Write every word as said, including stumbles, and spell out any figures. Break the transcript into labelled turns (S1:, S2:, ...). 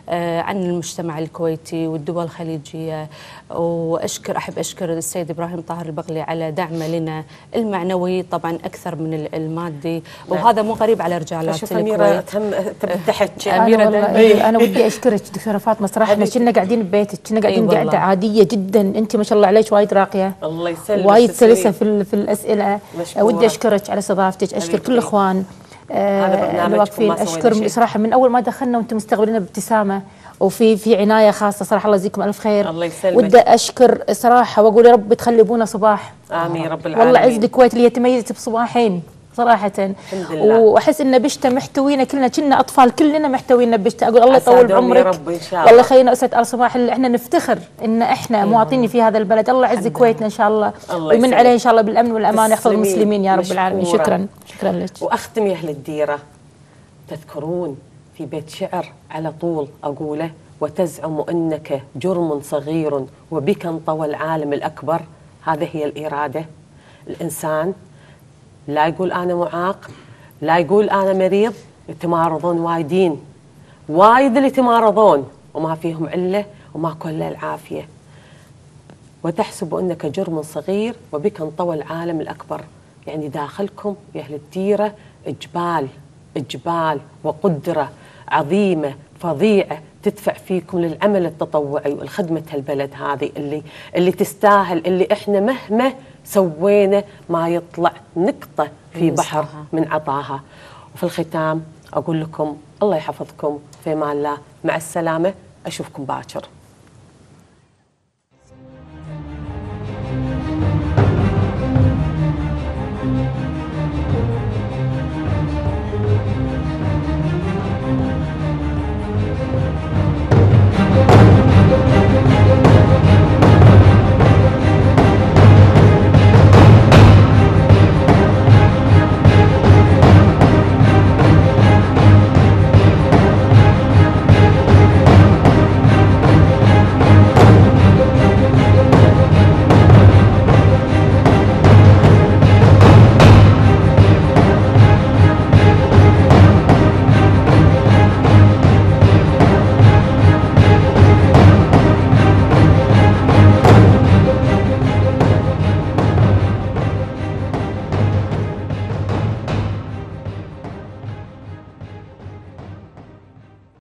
S1: عن المجتمع الكويتي والدول الخليجية. وأشكر أحب أشكر السيد إبراهيم طاهر البغلي على دعمه لنا المعنوي طبعا أكثر من المادي، وهذا مو غريب على رجالات
S2: الكويت. أميرة تبي تحكي.
S3: أميرة أنا, أنا ودي أشكرك دكتورة فاطمة صراحة. احنا كنا قاعدين ببيتك، كنا قاعدين قاعدة عادية جدا، أنت ما شاء الله عليك وايد راقية،
S2: الله يسلمك،
S3: وايد سلسة في في الأسئلة. ودي أشكرك على استضافتك، أشكر كل الإخوان اللي واقفين، أشكر صراحة من أول ما دخلنا وأنتم مستقبلينا بابتسامة وفي في عناية خاصة صراحة. الله يجزيكم ألف خير.
S2: الله يسلمك.
S3: ودي أشكر صراحة وأقول يا رب تخلي أبونا صباح.
S2: آمين رب العالمين.
S3: والله عز الكويت اللي هي تميزت بصباحين صراحة، واحس ان بشته محتوينا كلنا، كنا اطفال كلنا محتوينا بشته. اقول الله يطول بعمرك
S2: يا رب ان شاء الله.
S3: والله يخلينا اسعد ال صباح اللي احنا نفتخر ان احنا مواطنين في هذا البلد. الله يعز كويتنا ان شاء الله، ويمن عليه ان شاء الله بالامن والامان، يحفظ المسلمين يا رب العالمين. شكرا شكرا لك.
S2: واختم يا اهل الديره، تذكرون في بيت شعر على طول اقوله: وتزعم انك جرم صغير وبك انطوى العالم الاكبر. هذه هي الاراده. الانسان لا يقول أنا معاق، لا يقول أنا مريض، يتمارضون وايدين، وايد اللي يتمارضون وما فيهم علة وما كل العافية. وتحسب أنك جرم صغير وبك انطوى العالم الأكبر. يعني داخلكم يا أهل الديرة إجبال إجبال وقدرة عظيمة فظيعة تدفع فيكم للعمل التطوعي والخدمة هالبلد هذه اللي اللي تستاهل، اللي إحنا مهما سوينا ما يطلع نقطة في بحر من عطاها. وفي الختام أقول لكم الله يحفظكم، في امان الله، مع السلامة، أشوفكم باكر.